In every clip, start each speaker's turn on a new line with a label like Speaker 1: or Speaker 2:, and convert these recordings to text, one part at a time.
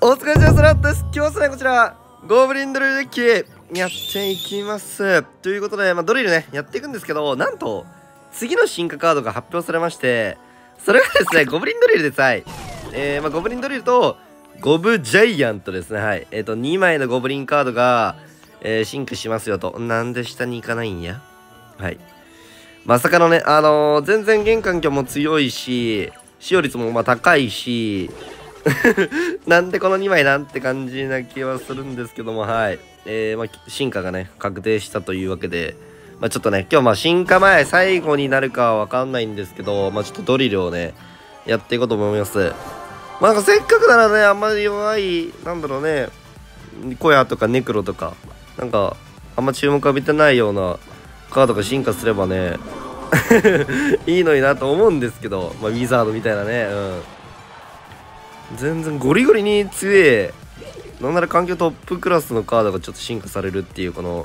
Speaker 1: お疲れ様です。今日はですね、こちら、ゴブリンドリルデッキやっていきます。ということで、ドリルね、やっていくんですけど、なんと、次の進化カードが発表されまして、それがですね、ゴブリンドリルでさえ、ゴブリンドリルと、ゴブジャイアントですね、はい。2枚のゴブリンカードが、進化しますよと。なんで下に行かないんや？はい。まさかのね、全然現環境も強いし、使用率も高いし、なんでこの2枚なんて感じな気はするんですけども、はい。進化がね、確定したというわけで、ちょっとね、今日進化前最後になるかはわかんないんですけど、ちょっとドリルをね、やっていこうと思います。なんかせっかくならね、あんまり弱い、なんだろうね、コヤとかネクロとか、なんか、あんま注目浴びてないようなカードが進化すればね、いいのになと思うんですけど、ウィザードみたいなね、全然ゴリゴリに強え、なんなら環境トップクラスのカードがちょっと進化されるっていうこの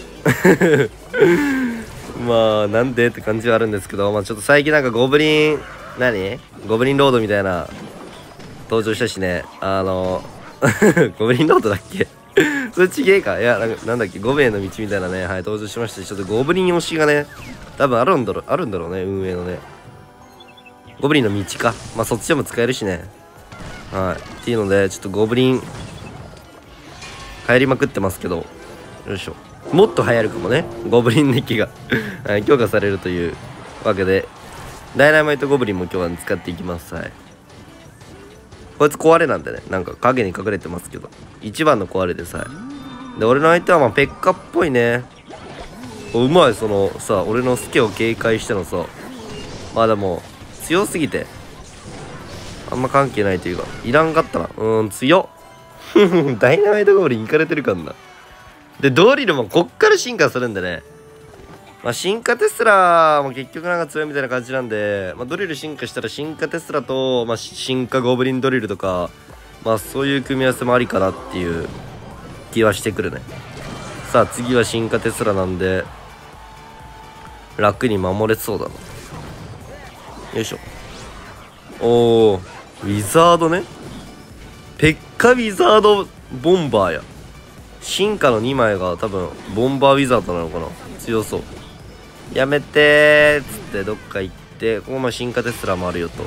Speaker 1: なんでって感じはあるんですけど、ちょっと最近なんかゴブリンゴブリンロードみたいな登場したしね、ゴブリンロードだっけそれちげえか。いや、なんだっけ、ゴベへの道みたいなね、はい、登場しましたし、ちょっとゴブリン推しがね、多分あるんだろうね、運営のね。ゴブリンの道か。そっちでも使えるしね。はい。っていうので、ちょっとゴブリン、流行りまくってますけど、よいしょ。もっと流行るかもね。ゴブリンデッキがはい、強化されるというわけで、ダイナマイトゴブリンも今日は、使っていきます。はい。こいつ壊れなんでね、なんか影に隠れてますけど、一番の壊れでさ。で、俺の相手はペッカっぽいね。うまい、そのさ、俺のスケを警戒してのさ、でも、強すぎて、あんま関係ないというか、いらんかったな。強っ。ダイナマイトゴブリンいかれてるかんな。で、ドリルもこっから進化するんでね。進化テスラも結局なんか強いみたいな感じなんで、ドリル進化したら進化テスラと、進化ゴブリンドリルとか、そういう組み合わせもありかなっていう気はしてくるね。さあ、次は進化テスラなんで、楽に守れそうだな。よいしょ。おー、ウィザードね。ペッカウィザードボンバーや。進化の2枚が多分ボンバーウィザードなのかな。強そう。やめてーっつってどっか行って、ここ進化テスラもあるよと。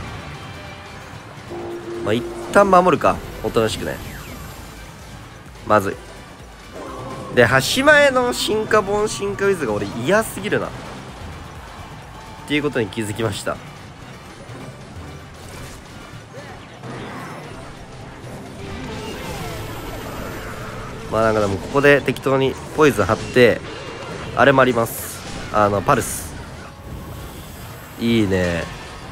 Speaker 1: 一旦守るか。おとなしくね。まずい。で、端前の進化ボン進化ウィズが俺嫌すぎるな。っていうことに気づきました。なんかでもここで適当にポイズン貼って、あれもあります。パルス。いいね。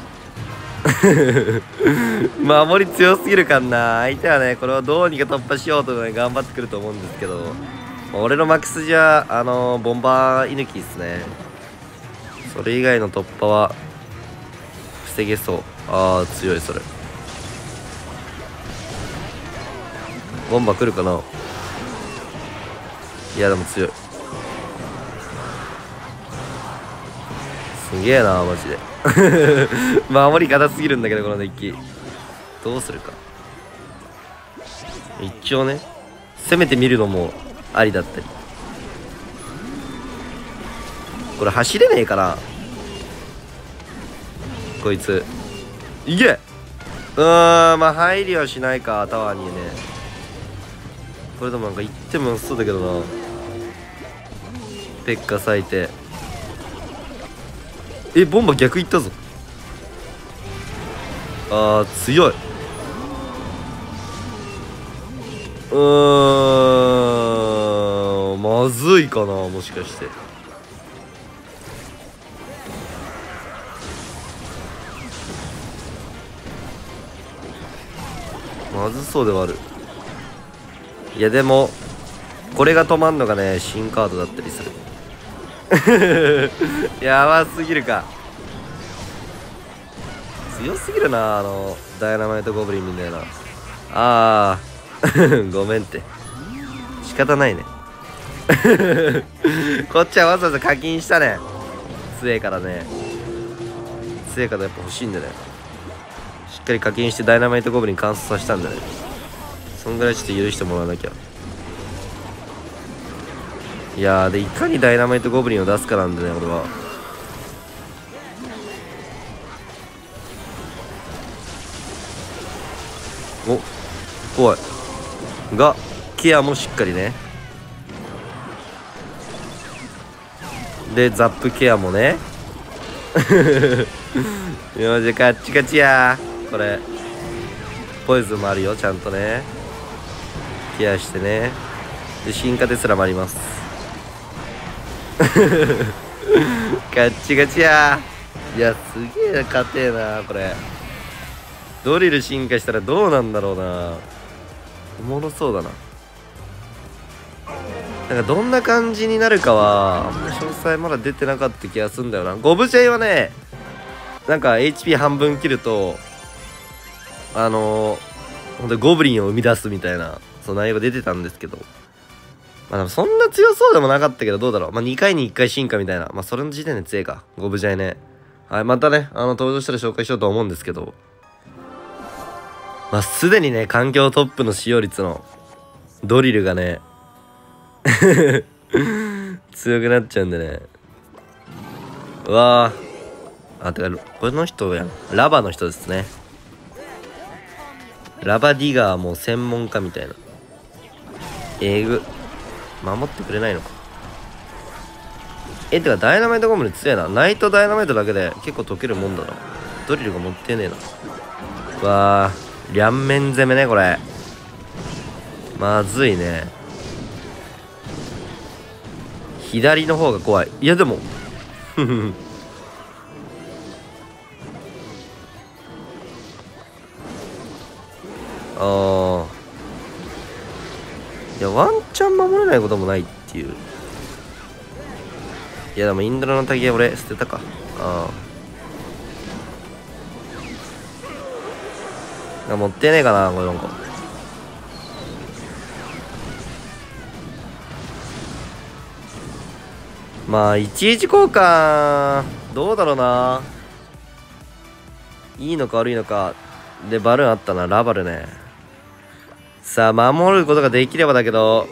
Speaker 1: 守り強すぎるかんな。相手はね、これをどうにか突破しようとね、頑張ってくると思うんですけど、俺のマックスじゃ、ボンバー居抜きですね。それ以外の突破は、防げそう。強い、それ。ボンバー来るかな。いや、でも強い。すげえな、マジで。守り硬すぎるんだけど、このデッキ。どうするか。一応ね、攻めてみるのもありだったり。これ走れねえかな、こいつ。いけ。入りはしないか、タワーにね。これでもなんか行ってもそうだけどな。ペッカ咲いて。ボンバ逆行ったぞ。強い。まずいかな、もしかして。まずそうではある。いやでもこれが止まんのがね、新カードだったりする。やばすぎるか。強すぎるな、ダイナマイトゴブリンみたいな。ごめんって、仕方ないね。こっちはわざわざ課金したね。強えからね。強えからやっぱ欲しいんでね。しっかり課金してダイナマイトゴブリン完走させたんだね。 そんぐらいちょっと許してもらわなきゃ。いやー、でいかにダイナマイトゴブリンを出すかなんでね、俺は。お、怖いがケアもしっかりね。でザップケアもね。よし、カッチカチやー。これポイズンもあるよ、ちゃんとねケアしてね。で進化ですらもあります。ガッチガチやー。いやすげえ勝てえなこれ。ドリル進化したらどうなんだろうな。おもろそうだな。なんかどんな感じになるかはあんま詳細まだ出てなかった気がするんだよな。ゴブジェイはね、なんか HP 半分切ると本当にゴブリンを生み出すみたいなその内容が出てたんですけど、まあでもそんな強そうでもなかったけど、どうだろう。まあ2回に1回進化みたいな、まあそれの時点で強いかゴブジェイね。はい、またね登場したら紹介しようと思うんですけど、まあすでにね環境トップの使用率のドリルがね強くなっちゃうんでね。うわー、あ、てかこの人やん、ラバの人ですね。ラバディガーもう専門家みたいな。えぐ守ってくれないのか。てかダイナマイトゴムに強いな。ナイトダイナマイトだけで結構解けるもんだな。ドリルが持ってねえな。うわー、両面攻めねこれ。まずいね。左の方が怖い。いやでもああ、いやワンチャン守れないこともないっていう。いやでもインドラの滝は俺捨てたか。ああ、持ってねえかなこれ。なんかまあ11交換どうだろうな。いいのか悪いのか。でバルーンあったな、ラバルね。さあ守ることができればだけど、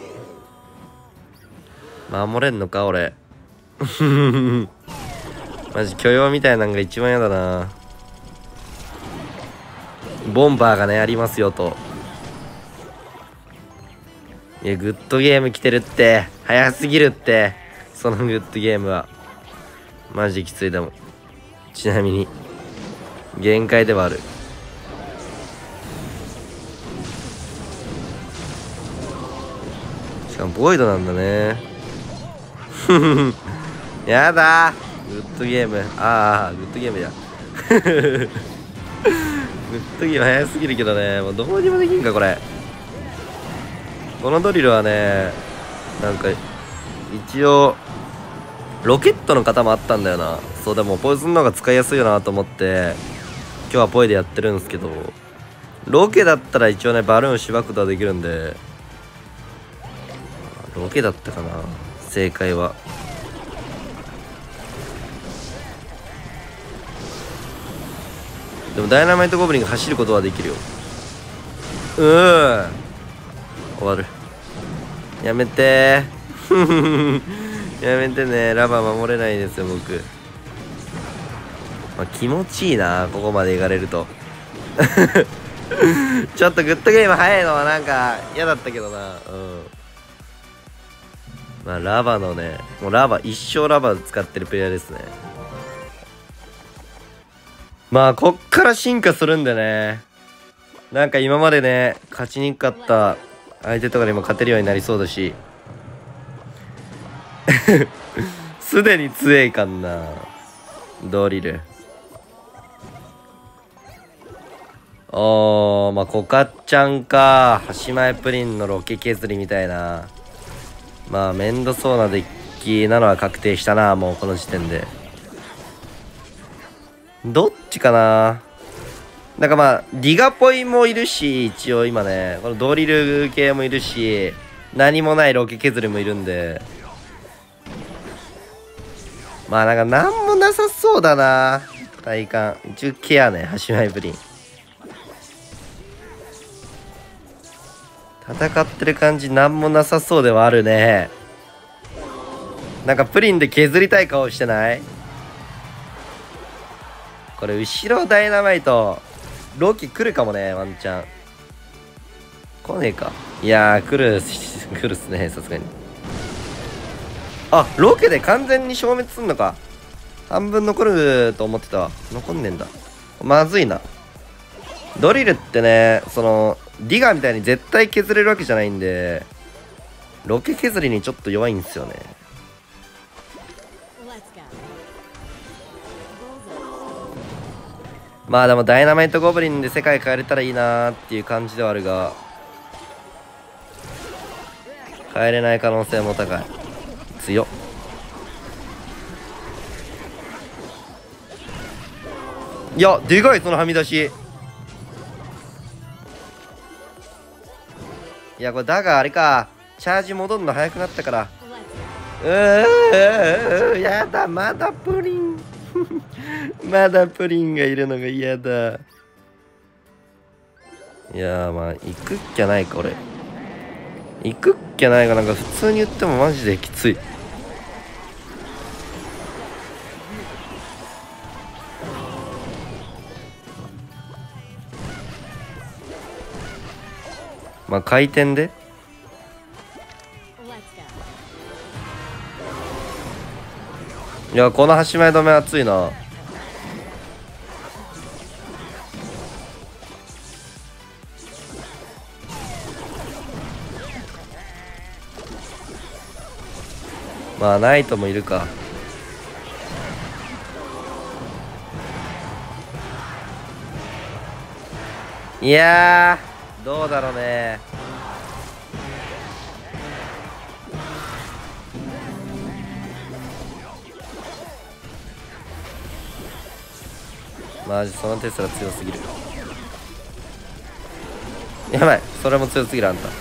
Speaker 1: 守れんのか俺。マジ許容みたいなのが一番嫌だな。ボンバーがねありますよと。いやグッドゲーム来てるって、早すぎるって。そのグッドゲームはマジきつい。でもちなみに限界ではある。しかもボイドなんだね。やだー、グッドゲーム。ああグッドゲームや。グッドゲーム早すぎるけどね、もうどうにもできんかこれ。このドリルはね、なんか一応ロケットの型もあったんだよな。そう、でもポイズンの方が使いやすいよなと思って今日はポイでやってるんですけど、ロケだったら一応ねバルーンしばくことはできるんで、ロケだったかな正解は。でもダイナマイトゴブリンが走ることはできるよ。終わる。やめてー。やめてね、ラバー守れないですよ僕。まあ、気持ちいいなここまでいかれると。ちょっとグッドゲーム早いのはなんか嫌だったけどな。まあラバのね、もうラバ一生ラバ使ってるプレイヤーですね。まあこっから進化するんでね、なんか今までね勝ちにくかった相手とかにも勝てるようになりそうだし。すでに強いかんなドリル。まあコカちゃんか端前プリンのロケ削りみたいな。まあめんどそうなデッキなのは確定したな、もうこの時点で。どっちかな。なんかまあディガポイもいるし、一応今ねこのドリル系もいるし、何もないロケ削りもいるんで、まあなんかなんもなさそうだな体感。一応ケアね端前プリン。 戦ってる感じなんもなさそうではあるね。なんかプリンで削りたい顔してない？これ後ろダイナマイトロキ来るかもね、ワンチャン。来ねえか。いやー来るっすね、さすがに。あ、ロケで完全に消滅すんのか。半分残ると思ってたわ。残んねえんだ。まずいな。ドリルってね、そのディガーみたいに絶対削れるわけじゃないんで、ロケ削りにちょっと弱いんですよね。まあでもダイナマイトゴブリンで世界変えれたらいいなーっていう感じではあるが、変えれない可能性も高い。強っ。いやでかい、そのはみ出し。いやこれだがあれか、チャージ戻るの早くなったから。やだ、まだプリンまだプリンがいるのが嫌だ。いやーまあ行くっきゃないか。俺行くっきゃないか。なんか普通に言ってもマジできつい。まあ回転で。いやこの端前止め熱いな。まあナイトもいるか。いやーどうだろうね。マジそのテスラ強すぎる。やばい、それも強すぎる。あんた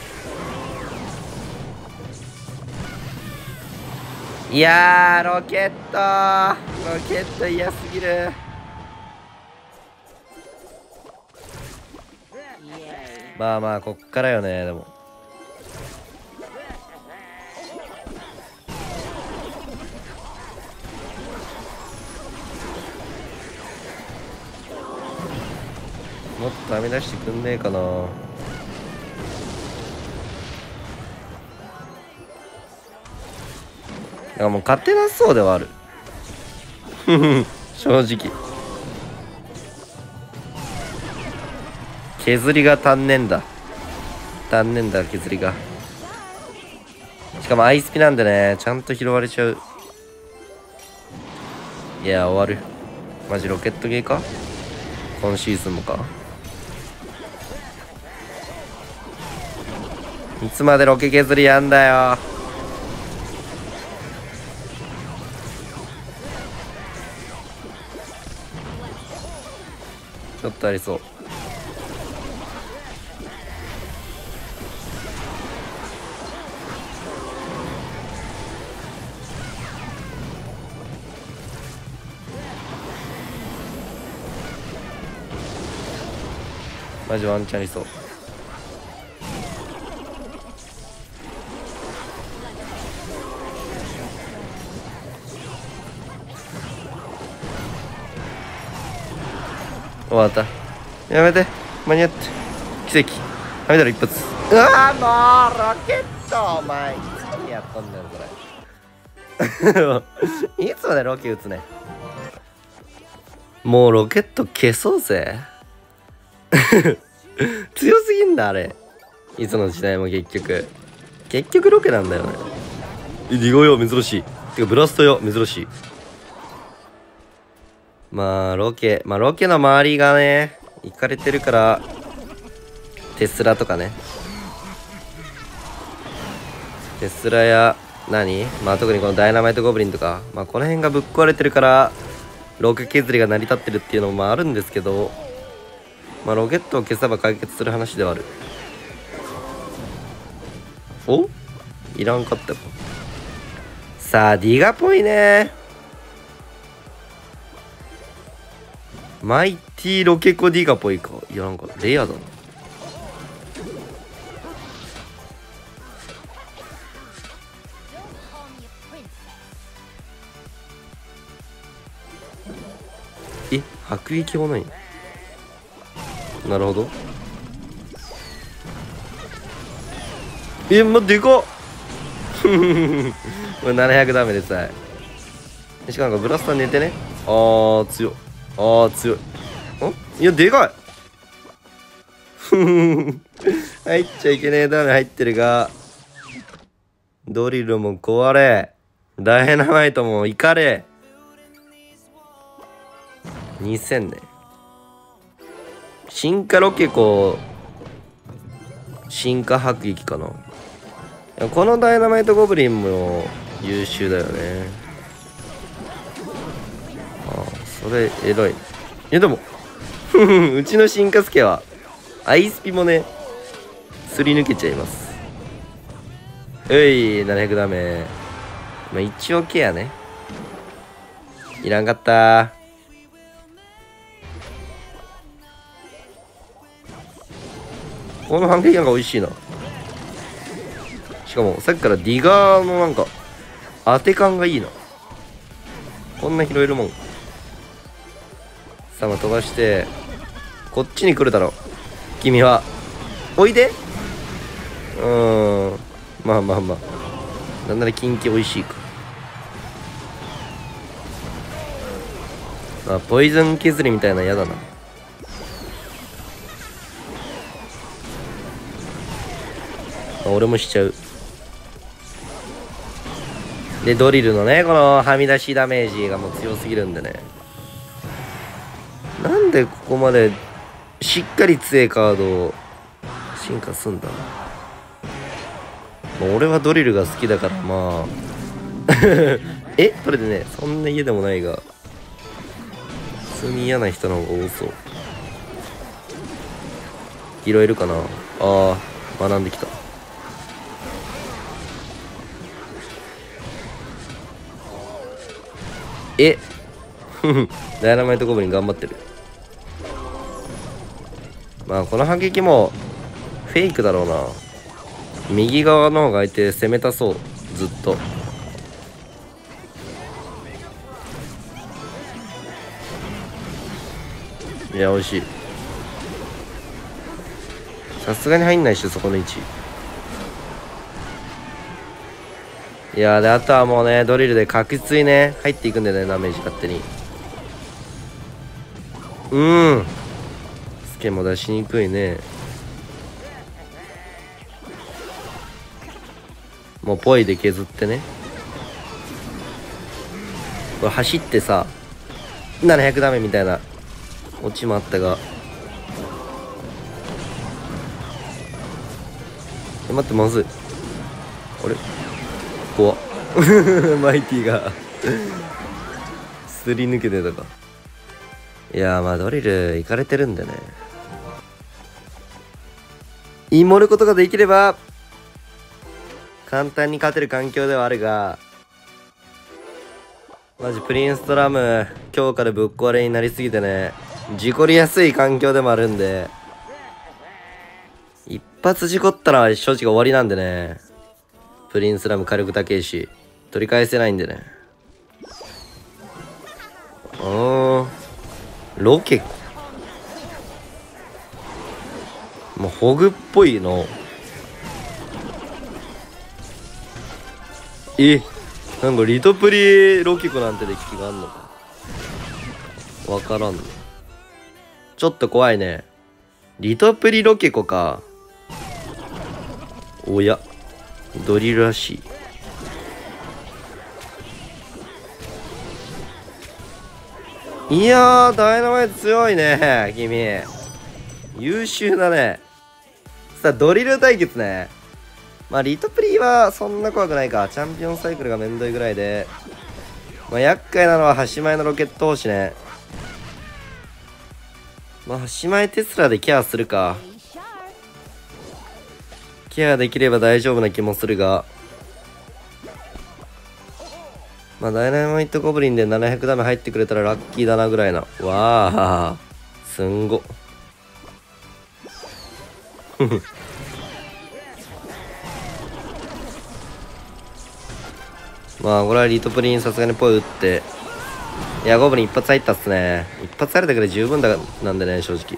Speaker 1: いやーロケット嫌すぎる。まあまあこっからよね。でももっと編み出してくんねえかな。いやもう勝てなそうではある正直削りが足んねんだ削りが。しかもアイスピなんでね、ちゃんと拾われちゃう。いや終わる。マジロケットゲーか今シーズンもか。いつまでロケ削りやんだよ。ちょっとありそう。マジワンチャンありそう。終わった。やめて、間に合って奇跡。はみ出る一発。うわもうロケットお前いつにやっとんねんそれいつまでロケ打つね。もうロケット消そうぜ強すぎんだあれ。いつの時代も結局ロケなんだよね。ディゴよ珍しい。てかブラストよ珍しい。まあロケの周りがね行かれてるから、テスラとかね、テスラやまあ特にこのダイナマイトゴブリンとか、まあこの辺がぶっ壊れてるからロケ削りが成り立ってるっていうのもまああるんですけど、まあロケットを消せば解決する話ではある。おいらんかったよ。さあディガっぽいね。マイティロケコディガっぽいか。いやなんかレアだな。 迫撃もない。なるほど。でかっこれ700ダメでさえ。しかもなんかブラスター寝てね。強い。強い。いや、でかい入っちゃいけねえダメ入ってるが、ドリルも壊れ、ダイナマイトもいかれ。2000ね。進化ロケコ、進化迫撃かな。このダイナマイトゴブリンも優秀だよね。それ偉い。いやでもうちの進化スケはアイスピもねすり抜けちゃいます。700ダメ。まあ一応ケアね。いらんかったこの反撃なんか美味しいな。しかもさっきからディガーのなんか当て感がいいな。こんな拾えるもん。さあ飛ばしてこっちに来るだろ君は。おいで。まあなんなら近畿美味しいか。ポイズン削りみたいなやだな。俺もしちゃう。でドリルのねこのはみ出しダメージがもう強すぎるんでね。なんでここまでしっかり強いカードを進化すんだ。俺はドリルが好きだからまあそれでねそんな家でもないが普通に嫌な人の方が多そう。拾えるかな。学んできた。ダイナマイトゴブリン頑張ってる。まあこの反撃もフェイクだろうな。右側の方が相手攻めたそうずっと。いや美味しい。さすがに入んないっしょそこの位置。いやであとはもうねドリルで確実にね入っていくんだよねダメージ勝手に。スケも出しにくいね。もうポイで削ってね。これ走ってさ700ダメみたいな落ちもあったが。待ってまずい。あれ怖っマイティがすり抜けてたか。いやまあドリルいかれてるんでね。イモることができれば簡単に勝てる環境ではあるが、マジプリンストラム今日からぶっ壊れになりすぎてね事故りやすい環境でもあるんで、一発事故ったら正直終わりなんでね。プリンスラム火力高いし取り返せないんでね。ロケもうホグっぽいの。なんかリトプリロケコなんてで気があんのかわからんの。ちょっと怖いね。リトプリロケコか。おやドリルらしい。いやーダイナマイト強いね君。優秀だね。さあドリル対決ね。まあリトプリはそんな怖くないか。チャンピオンサイクルがめんどいぐらいで、まあ厄介なのは端前のロケット星ね。まあ端前テスラでケアするか。ケアできれば大丈夫な気もするが、まあダイナマイトゴブリンで700ダメ入ってくれたらラッキーだなぐらいな。わあすんごまあこれはリトプリンさすがにポイ打っていやゴブリン一発入ったっすね。一発入るだけで十分だなんでね、正直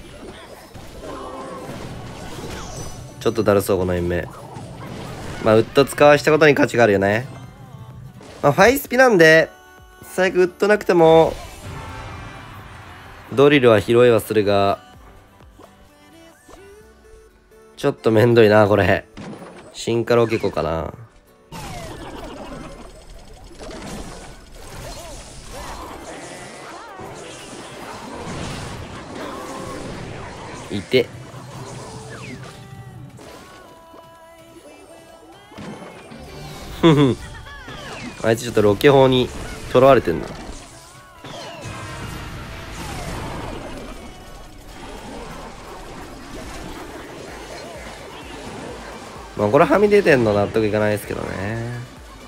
Speaker 1: ちょっとだるそうこの延命。まあウッド使わしたことに価値があるよね。まあファイスピなんで最悪ウッドなくてもドリルは拾いはするが、ちょっとめんどいなこれ。進化ロケコかな。いてふふあいつちょっとロケ砲にとらわれてんな。まあこれはみ出てんの納得いかないですけどね。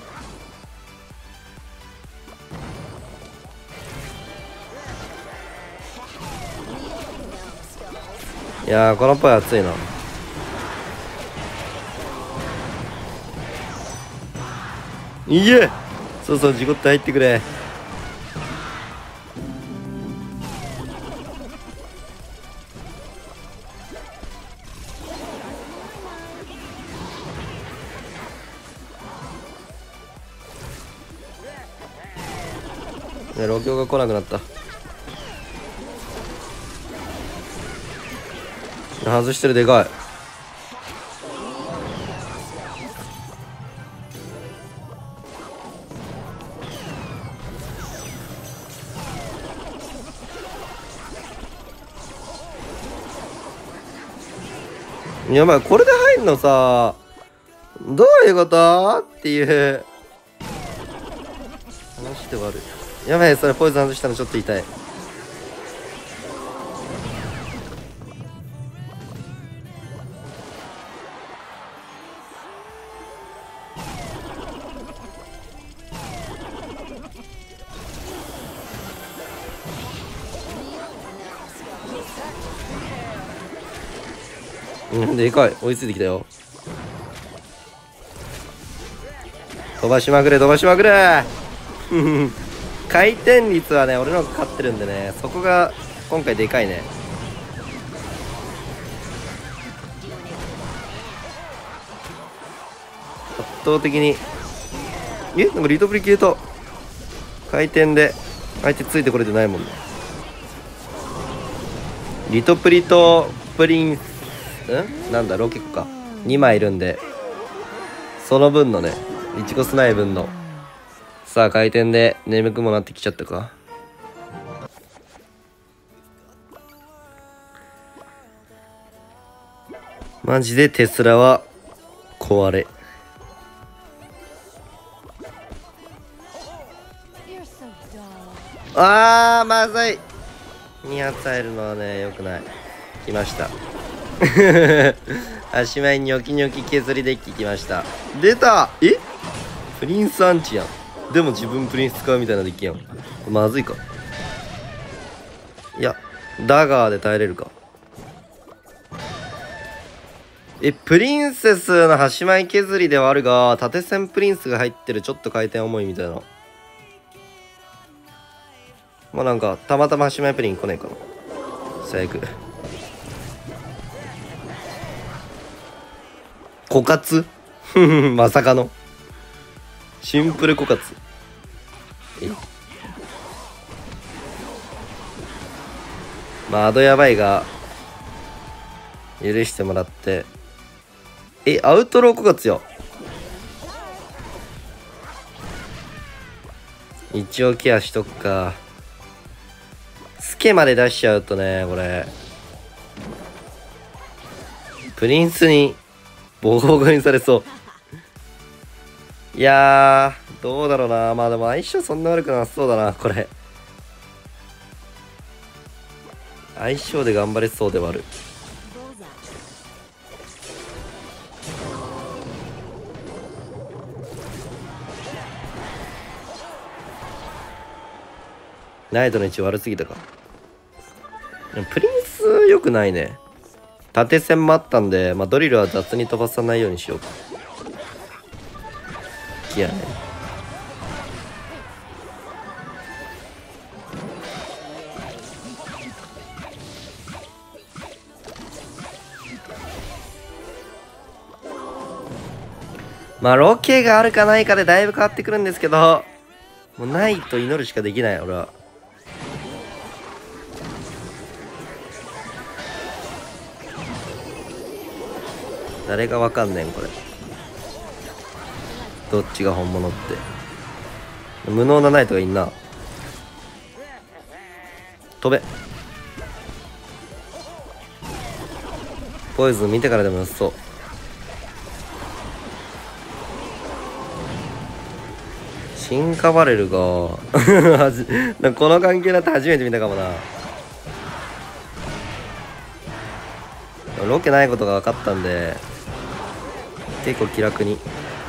Speaker 1: いやーこのポイ熱いな。いえそうそう、事故って入ってくれ。ロケオが来なくなった。外してる、でかい。やばい、これで入んのさ、どういうことっていう話ではある。やばい、それポイズン外したのちょっと痛い。でかい、追いついてきたよ。飛ばしまくれ飛ばしまくれ回転率はね俺の方が勝ってるんでね、そこが今回でかいね。圧倒的になんかリトプリ消えた。回転で相手ついてこれてないもんね。リトプリとプリンスなんだロケコか2枚いるんで、その分のね1コスない分のさあ回転で眠くもなってきちゃったか。マジでテスラは壊れ。あーまずい。2発入るのはねよくない。来ました足前にニョキニョキ削りデッキ来ました。出た。プリンスアンチやん。でも自分プリンス使うみたいなデッキやん。まずいか。いやダガーで耐えれるか。プリンセスの端前削りではあるが縦線プリンスが入ってるちょっと回転重いみたいな。まあなんかたまたま端前プリン来ねえかな。最悪。枯渇まさかのシンプル枯渇。まあアドやばいが許してもらって。アウトロー枯渇よ。一応ケアしとくか。スケまで出しちゃうとねこれプリンスにボコボコにされそう。いやーどうだろうな。まあでも相性そんな悪くなさそうだな。これ相性で頑張れそうではある。ナイトの位置悪すぎたか。でもプリンス良くないね。縦線もあったんで、まあ、ドリルは雑に飛ばさないようにしようか。いやね。 まあロケがあるかないかでだいぶ変わってくるんですけど、もうないと祈るしかできない俺は。誰がわかんねんこれ、どっちが本物って。無能なナイトがいんな。飛べ。ポイズン見てからでもよさそう。進化バレルがなんかこの関係だって初めて見たかもな。ロケないことが分かったんで結構気楽に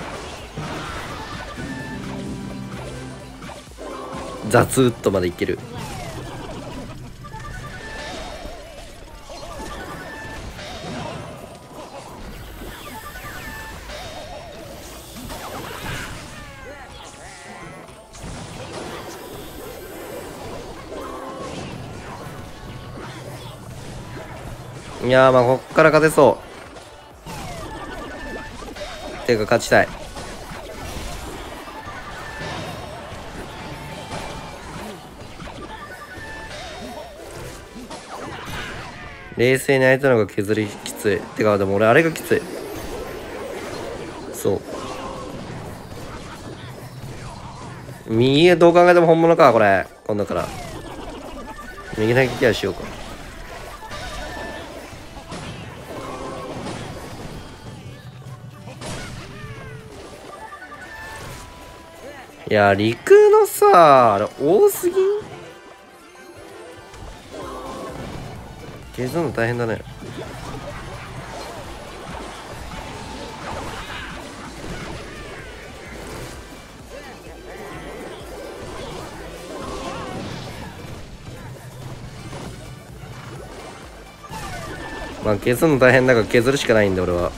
Speaker 1: 雑ウッドまでいける。いやー、まあこっから勝てそう。ていうか勝ちたい。冷静に相手の方が削りきつい。てかでも俺あれがきつい。そう右へどう考えても本物かこれ。今度から右だけケアしようか。いや陸のさあれ多すぎん。削るの大変だね。まあ削るの大変だから削るしかないんで俺は。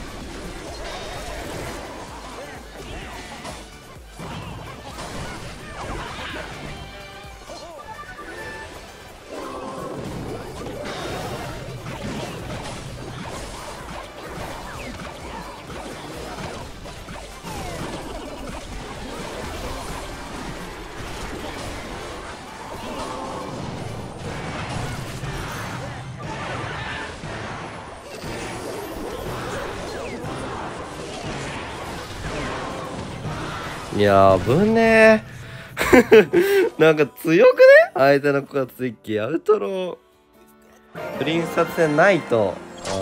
Speaker 1: いやー危ねーなんか強くね相手の子がツイッキーアウトロープリンス殺戦ないと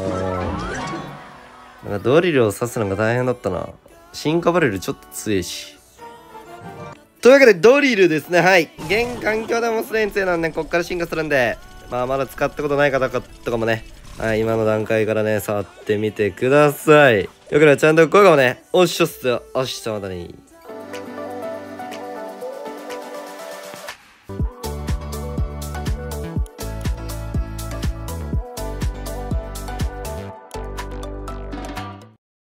Speaker 1: なんかドリルを刺すのが大変だったな。進化バレルちょっと強いし。というわけでドリルですね。はい、現環境でもすでに強いので、ね、こっから進化するんで、まあまだ使ったことない方とかもね、はい、今の段階からね触ってみてください。よければチャンネル登録もねおっしゃっすよ。おっしゃまたに。